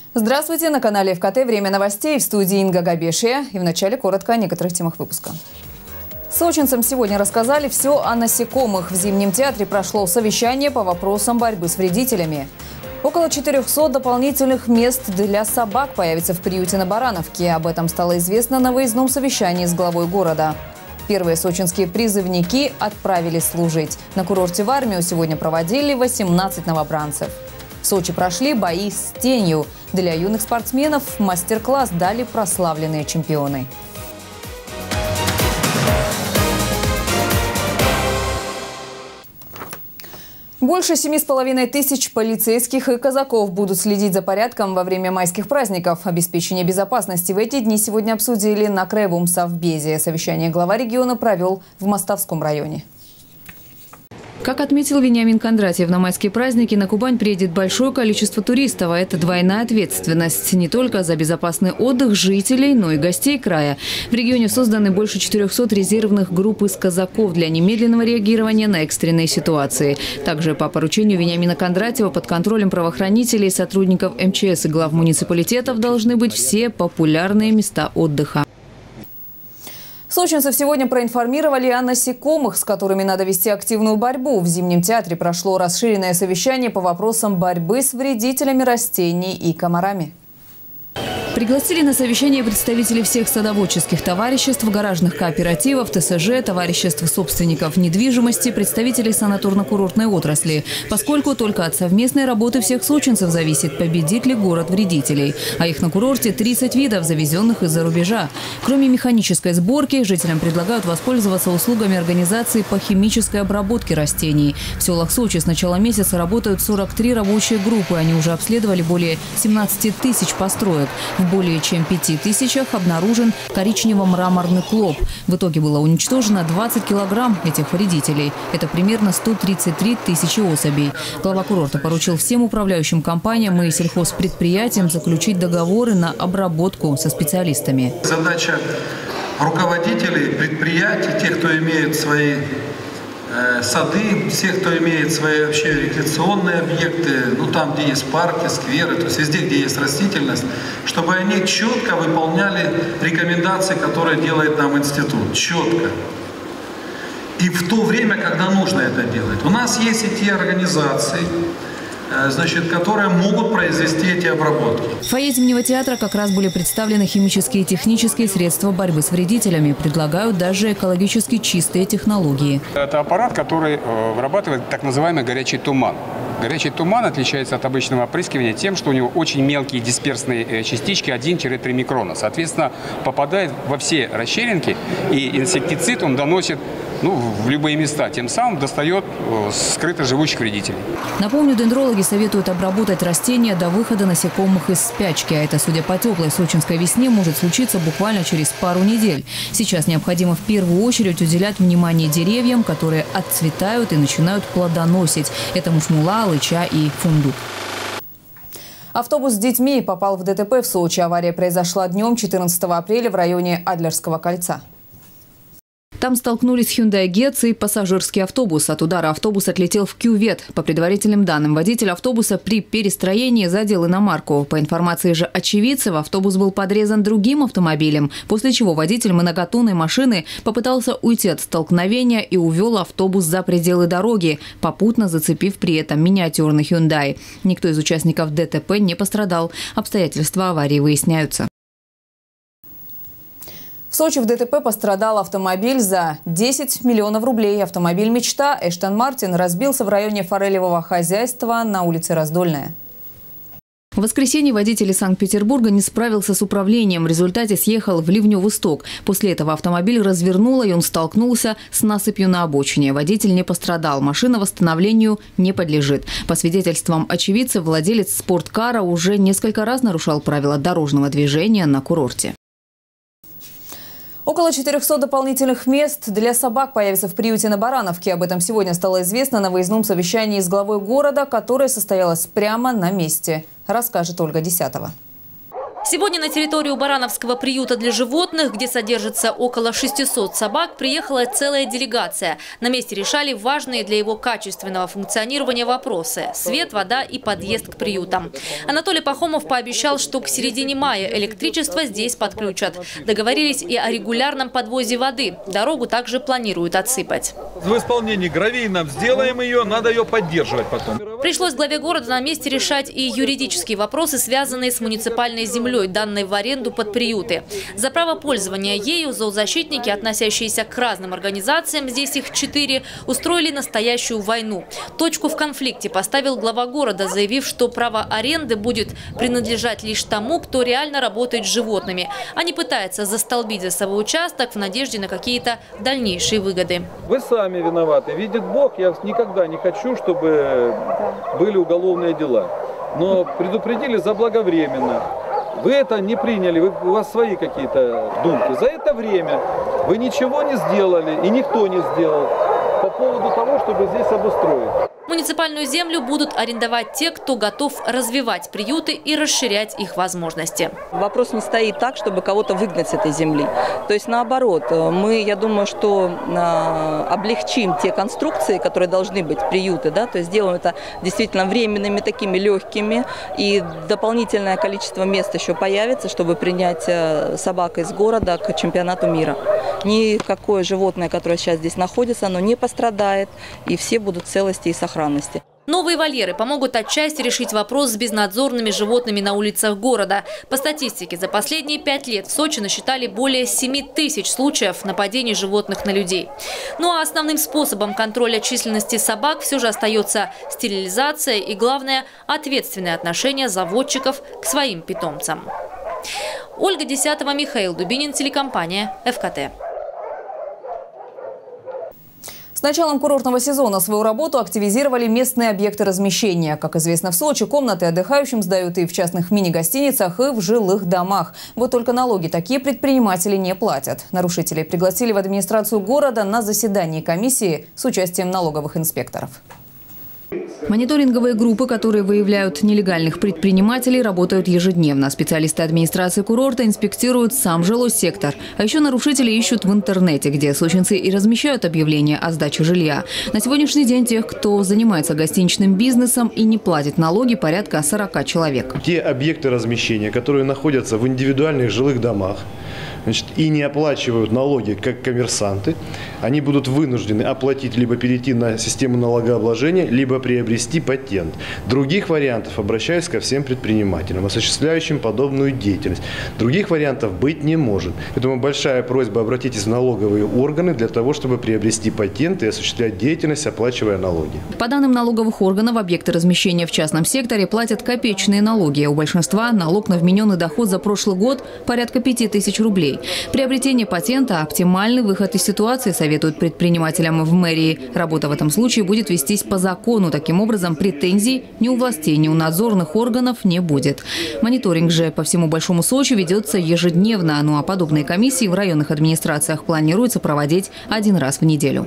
Здравствуйте, на канале ФКТ «Время новостей», в студии Инга Габешия. И вначале коротко о некоторых темах выпуска. Сочинцам сегодня рассказали все о насекомых. В Зимнем театре прошло совещание по вопросам борьбы с вредителями. Около 400 дополнительных мест для собак появится в приюте на Барановке. Об этом стало известно на выездном совещании с главой города. Первые сочинские призывники отправились служить. На курорте в армию сегодня проводили 18 новобранцев. В Сочи прошли бои с тенью. Для юных спортсменов мастер-класс дали прославленные чемпионы. Больше 7500 полицейских и казаков будут следить за порядком во время майских праздников. Обеспечение безопасности в эти дни сегодня обсудили на Краевом совбезе. Совещание глава региона провел в Мостовском районе. Как отметил Вениамин Кондратьев, на майские праздники на Кубань приедет большое количество туристов. А это двойная ответственность не только за безопасный отдых жителей, но и гостей края. В регионе созданы больше 400 резервных групп из казаков для немедленного реагирования на экстренные ситуации. Также по поручению Вениамина Кондратьева под контролем правоохранителей, сотрудников МЧС и глав муниципалитетов должны быть все популярные места отдыха. Сочинцев сегодня проинформировали о насекомых, с которыми надо вести активную борьбу. В Зимнем театре прошло расширенное совещание по вопросам борьбы с вредителями растений и комарами. Пригласили на совещание представителей всех садоводческих товариществ, гаражных кооперативов, ТСЖ, товариществ собственников недвижимости, представителей санаторно-курортной отрасли, поскольку только от совместной работы всех сочинцев зависит, победит ли город вредителей. А их на курорте 30 видов, завезенных из-за рубежа. Кроме механической сборки, жителям предлагают воспользоваться услугами организации по химической обработке растений. В селах Сочи с начала месяца работают 43 рабочие группы. Они уже обследовали более 17 тысяч построек. В более чем 5000 обнаружен коричнево-мраморный клоп. В итоге было уничтожено 20 килограмм этих вредителей. Это примерно 133 тысячи особей. Глава курорта поручил всем управляющим компаниям и сельхозпредприятиям заключить договоры на обработку со специалистами. Задача руководителей предприятий, тех, кто имеет свои сады, всех, кто имеет свои вообще рекреационные объекты, там, где есть парки, скверы, то есть везде, где есть растительность, чтобы они четко выполняли рекомендации, которые делает нам институт. Четко. И в то время, когда нужно это делать. У нас есть и те организации, которые могут произвести эти обработки. В фойе Зимнего театра как раз были представлены химические и технические средства борьбы с вредителями. Предлагают даже экологически чистые технологии. Это аппарат, который вырабатывает так называемый горячий туман. Горячий туман отличается от обычного опрыскивания тем, что у него очень мелкие дисперсные частички 1-3 микрона. Соответственно, попадает во все расщелинки, и инсектицид он доносит в любые места, тем самым достает скрыто живущих вредителей. Напомню, дендрологи советуют обработать растения до выхода насекомых из спячки. А это, судя по теплой сочинской весне, может случиться буквально через пару недель. Сейчас необходимо в первую очередь уделять внимание деревьям, которые отцветают и начинают плодоносить. Это мушмула, алыча и фундук. Автобус с детьми попал в ДТП в Сочи. Авария произошла днем 14 апреля в районе Адлерского кольца. Там столкнулись Hyundai Getz и пассажирский автобус. От удара автобус отлетел в кювет. По предварительным данным, водитель автобуса при перестроении задел иномарку. По информации же очевидцев, автобус был подрезан другим автомобилем, после чего водитель многотонной машины попытался уйти от столкновения и увел автобус за пределы дороги, попутно зацепив при этом миниатюрный Hyundai. Никто из участников ДТП не пострадал. Обстоятельства аварии выясняются. В Сочи в ДТП пострадал автомобиль за 10 миллионов рублей. Автомобиль «Мечта» Эштон Мартин разбился в районе форелевого хозяйства на улице Раздольная. В воскресенье водитель из Санкт-Петербурга не справился с управлением. В результате съехал в ливневый сток. После этого автомобиль развернуло, и он столкнулся с насыпью на обочине. Водитель не пострадал. Машина восстановлению не подлежит. По свидетельствам очевидцев, владелец спорткара уже несколько раз нарушал правила дорожного движения на курорте. Около 400 дополнительных мест для собак появится в приюте на Барановке. Об этом сегодня стало известно на выездном совещании с главой города, которое состоялось прямо на месте. Расскажет Ольга Десятова. Сегодня на территорию Барановского приюта для животных, где содержится около 600 собак, приехала целая делегация. На месте решали важные для его качественного функционирования вопросы – свет, вода и подъезд к приютам. Анатолий Пахомов пообещал, что к середине мая электричество здесь подключат. Договорились и о регулярном подвозе воды. Дорогу также планируют отсыпать. В исполнении гравий нам сделаем ее, надо ее поддерживать потом. Пришлось главе города на месте решать и юридические вопросы, связанные с муниципальной землей, данной в аренду под приюты. За право пользования ею зоозащитники, относящиеся к разным организациям, здесь их 4, устроили настоящую войну. Точку в конфликте поставил глава города, заявив, что право аренды будет принадлежать лишь тому, кто реально работает с животными, а не пытается застолбить за собой участок в надежде на какие-то дальнейшие выгоды. Вы сами виноваты. Видит Бог, я никогда не хочу, чтобы были уголовные дела. Но предупредили заблаговременно. Вы это не приняли, у вас свои какие-то думки. За это время вы ничего не сделали, и никто не сделал по поводу того, чтобы здесь обустроить. Муниципальную землю будут арендовать те, кто готов развивать приюты и расширять их возможности. Вопрос не стоит так, чтобы кого-то выгнать с этой земли. То есть наоборот, я думаю, что облегчим те конструкции, которые должны быть приюты, да, то есть сделаем это действительно временными, такими легкими, и дополнительное количество мест еще появится, чтобы принять собак из города к чемпионату мира. Никакое животное, которое сейчас здесь находится, оно не пострадает, и все будут в целости и сохранности. Новые вольеры помогут отчасти решить вопрос с безнадзорными животными на улицах города. По статистике, за последние 5 лет в Сочи насчитали более 7000 случаев нападений животных на людей. Ну а основным способом контроля численности собак все же остается стерилизация и, главное, ответственное отношение заводчиков к своим питомцам. Ольга Десятова, Михаил Дубинин, телекомпания ФКТ. С началом курортного сезона свою работу активизировали местные объекты размещения. Как известно, в Сочи комнаты отдыхающим сдают и в частных мини-гостиницах, и в жилых домах. Вот только налоги такие предприниматели не платят. Нарушителей пригласили в администрацию города на заседание комиссии с участием налоговых инспекторов. Мониторинговые группы, которые выявляют нелегальных предпринимателей, работают ежедневно. Специалисты администрации курорта инспектируют сам жилой сектор. А еще нарушители ищут в интернете, где сочинцы и размещают объявления о сдаче жилья. На сегодняшний день тех, кто занимается гостиничным бизнесом и не платит налоги, порядка 40 человек. Те объекты размещения, которые находятся в индивидуальных жилых домах, и не оплачивают налоги как коммерсанты, они будут вынуждены оплатить либо перейти на систему налогообложения, либо приобрести патент. Других вариантов, обращаюсь ко всем предпринимателям, осуществляющим подобную деятельность. Других вариантов быть не может. Поэтому большая просьба: обратитесь в налоговые органы для того, чтобы приобрести патент и осуществлять деятельность, оплачивая налоги. По данным налоговых органов, объекты размещения в частном секторе платят копеечные налоги. У большинства налог на вмененный доход за прошлый год порядка 5000 рублей. Приобретение патента – оптимальный выход из ситуации, советуют предпринимателям в мэрии. Работа в этом случае будет вестись по закону. Таким образом, претензий ни у властей, ни у надзорных органов не будет. Мониторинг же по всему Большому Сочи ведется ежедневно. Ну а подобные комиссии в районных администрациях планируется проводить 1 раз в неделю.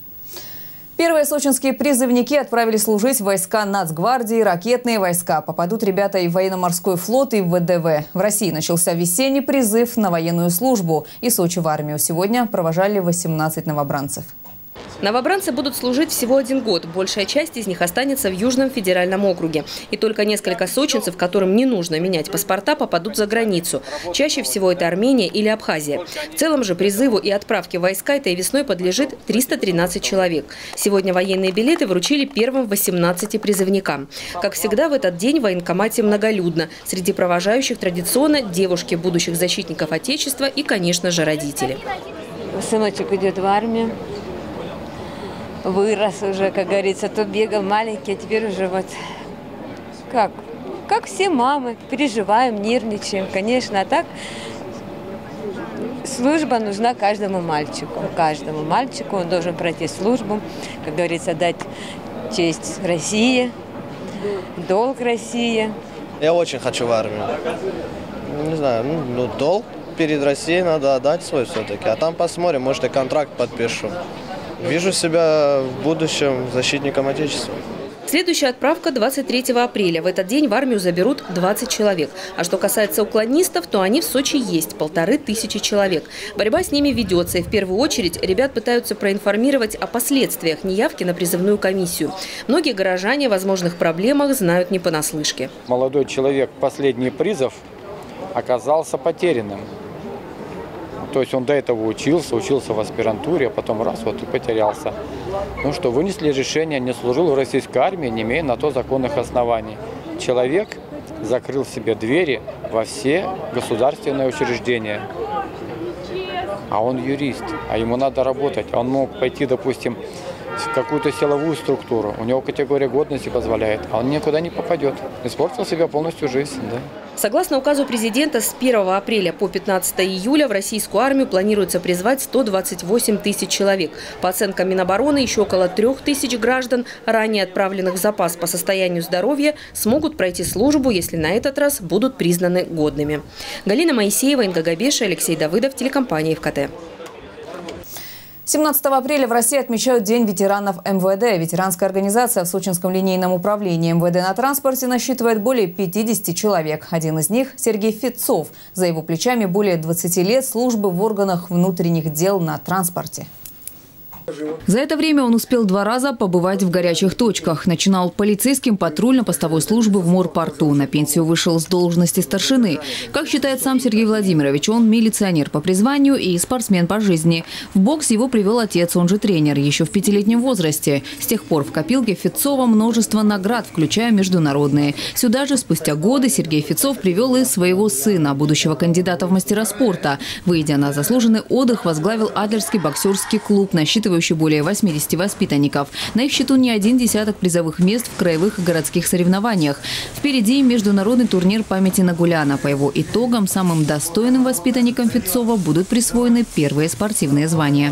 Первые сочинские призывники отправили служить в войска Нацгвардии, ракетные войска. Попадут ребята и в военно-морской флот, и в ВДВ. В России начался весенний призыв на военную службу. И Сочи в армию сегодня провожали 18 новобранцев. Новобранцы будут служить всего 1 год. Большая часть из них останется в Южном федеральном округе. И только несколько сочинцев, которым не нужно менять паспорта, попадут за границу. Чаще всего это Армения или Абхазия. В целом же призыву и отправке в войска этой весной подлежит 313 человек. Сегодня военные билеты вручили первым 18 призывникам. Как всегда, в этот день в военкомате многолюдно. Среди провожающих традиционно девушки будущих защитников Отечества и, конечно же, родители. Сыночек идет в армию. Вырос уже, как говорится, то бегал маленький, а теперь уже вот как все мамы, переживаем, нервничаем, конечно, а так служба нужна каждому мальчику. Каждому мальчику он должен пройти службу, как говорится, дать честь России, долг России. Я очень хочу в армию. Не знаю, долг перед Россией надо отдать свой все-таки, а там посмотрим, может, и контракт подпишу. Вижу себя в будущем защитником Отечества. Следующая отправка 23 апреля. В этот день в армию заберут 20 человек. А что касается уклонистов, то они в Сочи есть – 1500 человек. Борьба с ними ведется. И в первую очередь ребят пытаются проинформировать о последствиях неявки на призывную комиссию. Многие горожане о возможных проблемах знают не понаслышке. Молодой человек, последний призыв, оказался потерянным. То есть он до этого учился в аспирантуре, а потом раз вот и потерялся. Ну что, вынесли решение, не служил в российской армии, не имея на то законных оснований. Человек закрыл себе двери во все государственные учреждения. А он юрист, а ему надо работать. Он мог пойти, допустим, в какую-то силовую структуру. У него категория годности позволяет, а он никуда не попадет. Испортил себе полностью жизнь. Да? Согласно указу президента, с 1 апреля по 15 июля в российскую армию планируется призвать 128 тысяч человек. По оценкам Минобороны, еще около 3000 граждан, ранее отправленных в запас по состоянию здоровья, смогут пройти службу, если на этот раз будут признаны годными. Галина Моисеева, Инга Габеша, Алексей Давыдов, телекомпания ФКТ. 17 апреля в России отмечают День ветеранов МВД. Ветеранская организация в Сочинском линейном управлении МВД на транспорте насчитывает более 50 человек. Один из них – Сергей Фетцов. За его плечами более 20 лет службы в органах внутренних дел на транспорте. За это время он успел 2 раза побывать в горячих точках. Начинал полицейским патрульно-постовой службы в морпорту. На пенсию вышел с должности старшины. Как считает сам Сергей Владимирович, он милиционер по призванию и спортсмен по жизни. В бокс его привел отец, он же тренер, еще в 5-летнем возрасте. С тех пор в копилке Фетцова множество наград, включая международные. Сюда же спустя годы Сергей Фетцов привел и своего сына, будущего кандидата в мастера спорта. Выйдя на заслуженный отдых, возглавил Адлерский боксерский клуб, насчитывающий более 80 воспитанников. На их счету не один десяток призовых мест в краевых и городских соревнованиях. Впереди международный турнир памяти Нагуляна. По его итогам самым достойным воспитанникам Фетцова будут присвоены первые спортивные звания.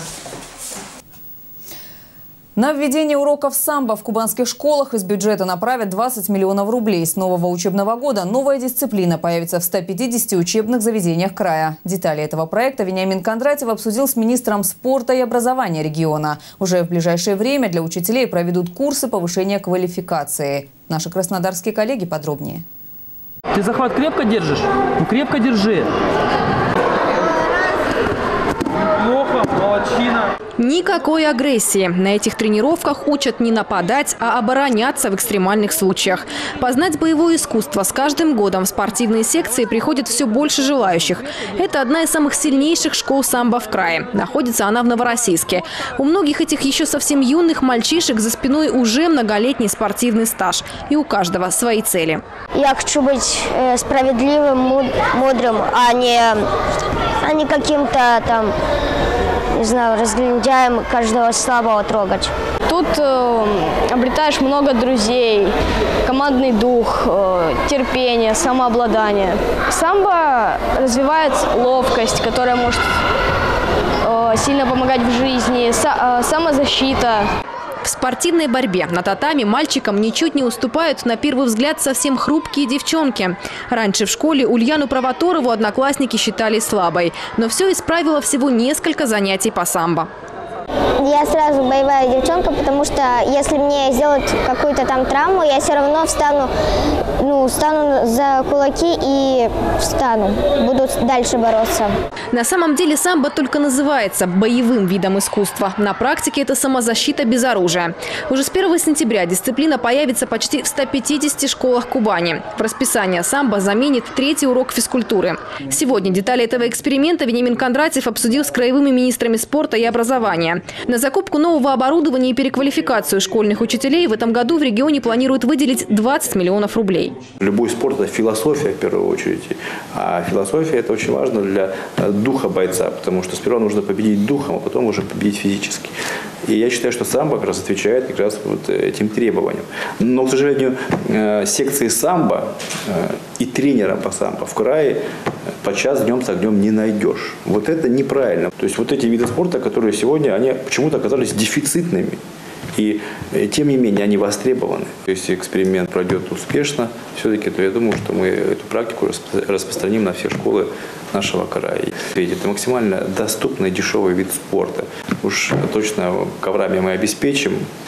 На введение уроков самбо в кубанских школах из бюджета направят 20 миллионов рублей. С нового учебного года новая дисциплина появится в 150 учебных заведениях края. Детали этого проекта Вениамин Кондратьев обсудил с министром спорта и образования региона. Уже в ближайшее время для учителей проведут курсы повышения квалификации. Наши краснодарские коллеги подробнее. Ты захват крепко держишь? Ну крепко держи. Плохо, молодчина. Никакой агрессии. На этих тренировках учат не нападать, а обороняться в экстремальных случаях. Познать боевое искусство с каждым годом в спортивные секции приходит все больше желающих. Это одна из самых сильнейших школ самбо в крае. Находится она в Новороссийске. У многих этих еще совсем юных мальчишек за спиной уже многолетний спортивный стаж. И у каждого свои цели. Я хочу быть справедливым, мудрым, а не каким-то там, не знаю, разгильдяем, каждого слабого трогать. Тут обретаешь много друзей, командный дух, терпение, самообладание. Самбо развивает ловкость, которая может сильно помогать в жизни, самозащита. В спортивной борьбе на татами мальчикам ничуть не уступают, на первый взгляд, совсем хрупкие девчонки. Раньше в школе Ульяну Провоторову одноклассники считали слабой. Но все исправило всего несколько занятий по самбо. Я сразу боевая девчонка, потому что если мне сделают какую-то там травму, я все равно встану за кулаки и буду дальше бороться. На самом деле самбо только называется боевым видом искусства. На практике это самозащита без оружия. Уже с 1 сентября дисциплина появится почти в 150 школах Кубани. В расписание самбо заменит 3-й урок физкультуры. Сегодня детали этого эксперимента Вениамин Кондратьев обсудил с краевыми министрами спорта и образования. На закупку нового оборудования и переквалификацию школьных учителей в этом году в регионе планируют выделить 20 миллионов рублей. Любой спорт – это философия в первую очередь. А философия – это очень важно для духа бойца, потому что сперва нужно победить духом, а потом уже победить физически. И я считаю, что самбо как раз отвечает как раз вот этим требованиям. Но, к сожалению, секции самбо и тренера по самбо в крае подчас днем с огнем не найдешь. Вот это неправильно. То есть вот эти виды спорта, которые сегодня, они почему-то оказались дефицитными. И тем не менее они востребованы. Если эксперимент пройдет успешно, все-таки, то я думаю, что мы эту практику распространим на все школы нашего края. Это максимально доступный, дешевый вид спорта. Уж точно коврами мы обеспечим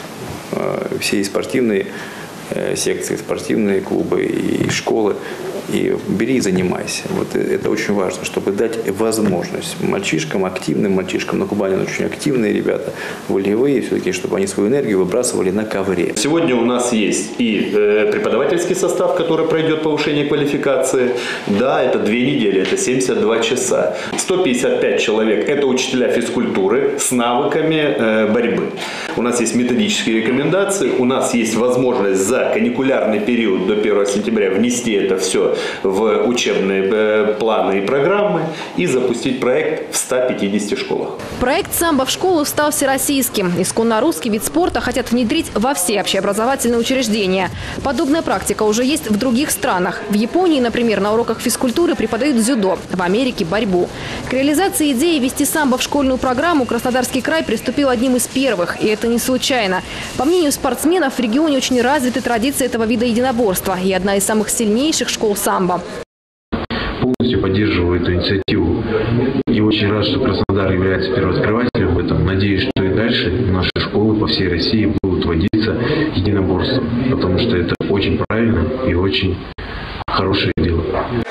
все спортивные секции, спортивные клубы и школы. И бери и занимайся. Вот это очень важно, чтобы дать возможность мальчишкам, активным мальчишкам, на Кубани очень активные ребята, волевые, все-таки, чтобы они свою энергию выбрасывали на ковре. Сегодня у нас есть и преподавательский состав, который пройдет повышение квалификации. Да, это 2 недели, это 72 часа. 155 человек – это учителя физкультуры с навыками борьбы. У нас есть методические рекомендации, у нас есть возможность за каникулярный период до 1 сентября внести это все в учебные планы и программы и запустить проект в 150 школах. Проект «Самбо в школу» стал всероссийским. Исконно русский вид спорта хотят внедрить во все общеобразовательные учреждения. Подобная практика уже есть в других странах. В Японии, например, на уроках физкультуры преподают дзюдо, в Америке – борьбу. К реализации идеи ввести самбо в школьную программу Краснодарский край приступил одним из первых. И это не случайно. По мнению спортсменов, в регионе очень развиты традиции этого вида единоборства и одна из самых сильнейших школ самбо. Полностью поддерживаю эту инициативу. И очень рад, что Краснодар является первооткрывателем в этом. Надеюсь, что и дальше наши школы по всей России будут водиться единоборством. Потому что это очень правильно и очень хорошее дело.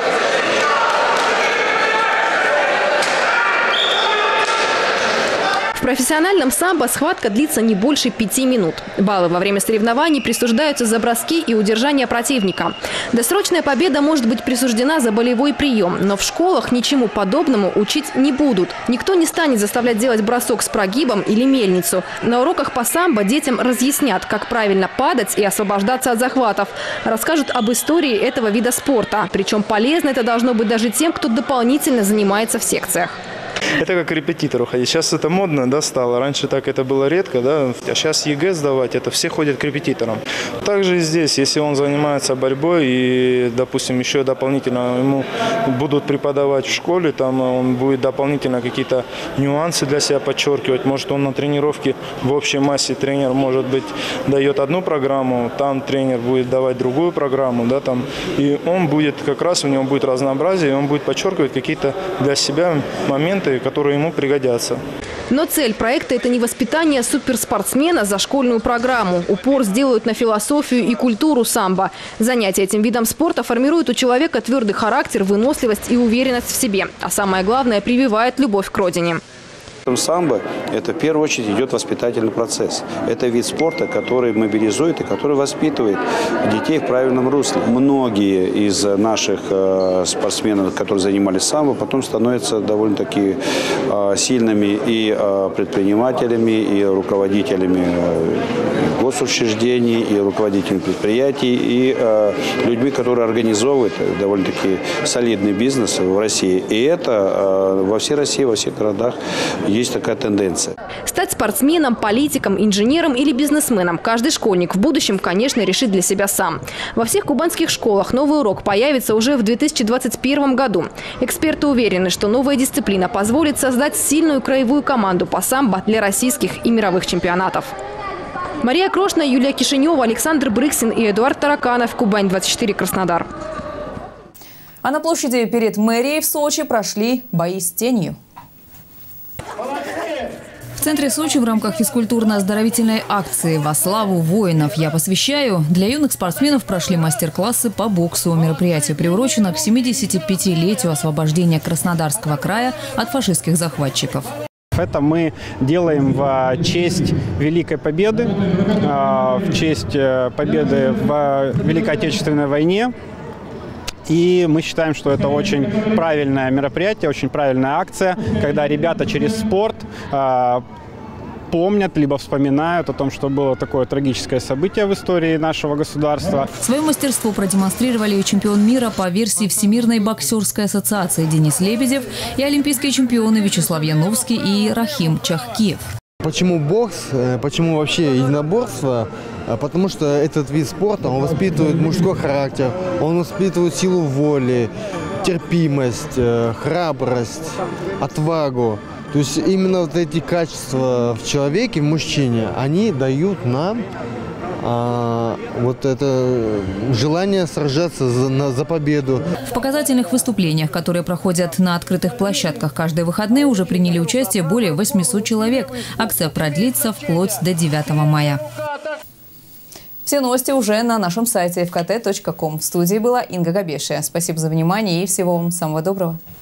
В профессиональном самбо схватка длится не больше 5 минут. Баллы во время соревнований присуждаются за броски и удержание противника. Досрочная победа может быть присуждена за болевой прием, но в школах ничему подобному учить не будут. Никто не станет заставлять делать бросок с прогибом или мельницу. На уроках по самбо детям разъяснят, как правильно падать и освобождаться от захватов. Расскажут об истории этого вида спорта. Причем полезно это должно быть даже тем, кто дополнительно занимается в секциях. Это как репетитор уходить. Сейчас это модно, да, стало. Раньше так это было редко, да. А сейчас ЕГЭ сдавать, это все ходят к репетиторам. Также и здесь, если он занимается борьбой и, допустим, еще дополнительно ему будут преподавать в школе, там он будет дополнительно какие-то нюансы для себя подчеркивать. Может, он на тренировке в общей массе тренер, может быть, дает одну программу, там тренер будет давать другую программу, да, там. И он будет, как раз у него будет разнообразие, и он будет подчеркивать какие-то для себя моменты, которые ему пригодятся. Но цель проекта – это не воспитание суперспортсмена за школьную программу. Упор сделают на философию и культуру самбо. Занятия этим видом спорта формируют у человека твердый характер, выносливость и уверенность в себе. А самое главное – прививает любовь к родине. Самбо – это в первую очередь идет воспитательный процесс. Это вид спорта, который мобилизует и который воспитывает детей в правильном русле. Многие из наших спортсменов, которые занимались самбо, потом становятся довольно-таки сильными и предпринимателями, и руководителями госучреждений, и руководителями предприятий, и людьми, которые организовывают довольно-таки солидный бизнес в России. И это во всей России, во всех городах есть такая тенденция. Стать спортсменом, политиком, инженером или бизнесменом каждый школьник в будущем, конечно, решит для себя сам. Во всех кубанских школах новый урок появится уже в 2021 году. Эксперты уверены, что новая дисциплина позволит создать сильную краевую команду по самбо для российских и мировых чемпионатов. Мария Крошна, Юлия Кишинева, Александр Брыксин и Эдуард Тараканов. Кубань-24, Краснодар. А на площади перед мэрией в Сочи прошли бои с тенью. В центре Сочи в рамках физкультурно-оздоровительной акции «Во славу воинов я посвящаю» для юных спортсменов прошли мастер-классы по боксу. Мероприятие приурочено к 75-летию освобождения Краснодарского края от фашистских захватчиков. Это мы делаем в честь Великой Победы, в честь победы в Великой Отечественной войне. И мы считаем, что это очень правильное мероприятие, очень правильная акция, когда ребята через спорт помнят, либо вспоминают о том, что было такое трагическое событие в истории нашего государства. Свое мастерство продемонстрировали и чемпион мира по версии Всемирной боксерской ассоциации Денис Лебедев, и олимпийские чемпионы Вячеслав Яновский и Рахим Чахкиев. Почему бокс? Почему вообще единоборство? Потому что этот вид спорта, он воспитывает мужской характер, он воспитывает силу воли, терпимость, храбрость, отвагу. То есть именно вот эти качества в человеке, в мужчине, они дают нам вот это желание сражаться за победу. В показательных выступлениях, которые проходят на открытых площадках каждые выходные, уже приняли участие более 800 человек. Акция продлится вплоть до 9 мая. Все новости уже на нашем сайте fkt.com. В студии была Инга Габешия. Спасибо за внимание и всего вам самого доброго.